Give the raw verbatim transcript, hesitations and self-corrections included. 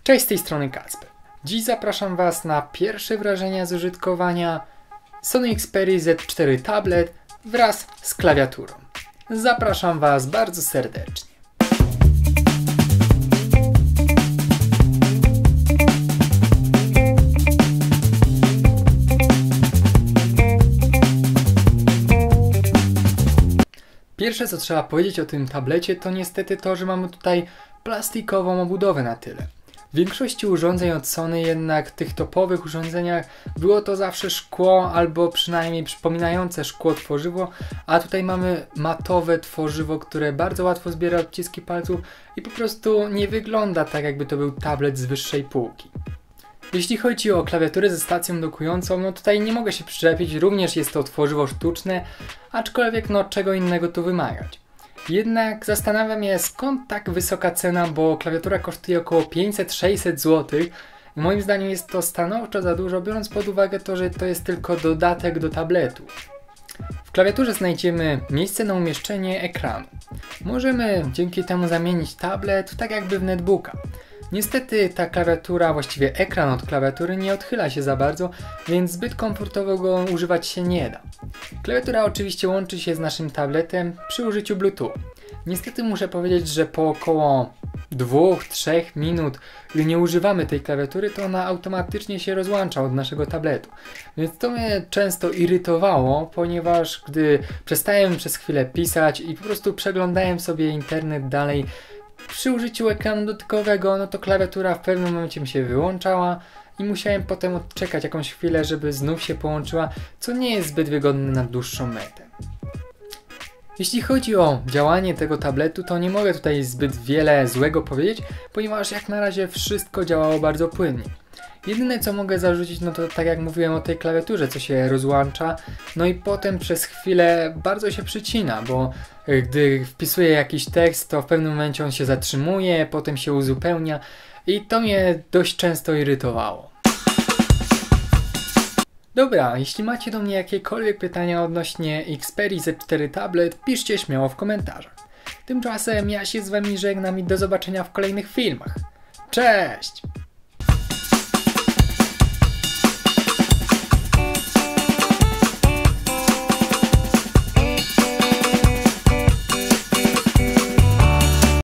Cześć, z tej strony Kacper. Dziś zapraszam Was na pierwsze wrażenia z użytkowania Sony Xperia Z cztery Tablet wraz z klawiaturą. Zapraszam Was bardzo serdecznie. Pierwsze, co trzeba powiedzieć o tym tablecie, to niestety to, że mamy tutaj plastikową obudowę na tyle. W większości urządzeń od Sony jednak, tych topowych urządzeniach, było to zawsze szkło albo przynajmniej przypominające szkło tworzywo, a tutaj mamy matowe tworzywo, które bardzo łatwo zbiera odciski palców i po prostu nie wygląda tak, jakby to był tablet z wyższej półki. Jeśli chodzi o klawiaturę ze stacją dokującą, no tutaj nie mogę się przyczepić, również jest to tworzywo sztuczne, aczkolwiek no czego innego tu wymagać. Jednak zastanawia mnie, skąd tak wysoka cena, bo klawiatura kosztuje około pięćset sześćset złotych i moim zdaniem jest to stanowczo za dużo, biorąc pod uwagę to, że to jest tylko dodatek do tabletu. W klawiaturze znajdziemy miejsce na umieszczenie ekranu. Możemy dzięki temu zamienić tablet tak jakby w netbooka. Niestety ta klawiatura, właściwie ekran od klawiatury nie odchyla się za bardzo, więc zbyt komfortowo go używać się nie da. Klawiatura oczywiście łączy się z naszym tabletem przy użyciu Bluetooth. Niestety muszę powiedzieć, że po około dwóch do trzech minut, gdy nie używamy tej klawiatury, to ona automatycznie się rozłącza od naszego tabletu. Więc to mnie często irytowało, ponieważ gdy przestałem przez chwilę pisać i po prostu przeglądałem sobie internet dalej, przy użyciu ekranu dotykowego, no to klawiatura w pewnym momencie mi się wyłączała i musiałem potem odczekać jakąś chwilę, żeby znów się połączyła, co nie jest zbyt wygodne na dłuższą metę. Jeśli chodzi o działanie tego tabletu, to nie mogę tutaj zbyt wiele złego powiedzieć, ponieważ jak na razie wszystko działało bardzo płynnie. Jedyne co mogę zarzucić, no to tak jak mówiłem o tej klawiaturze, co się rozłącza, no i potem przez chwilę bardzo się przycina, bo gdy wpisuję jakiś tekst, to w pewnym momencie on się zatrzymuje, potem się uzupełnia i to mnie dość często irytowało. Dobra, jeśli macie do mnie jakiekolwiek pytania odnośnie Xperia Z cztery Tablet, piszcie śmiało w komentarzach. Tymczasem ja się z Wami żegnam i do zobaczenia w kolejnych filmach. Cześć!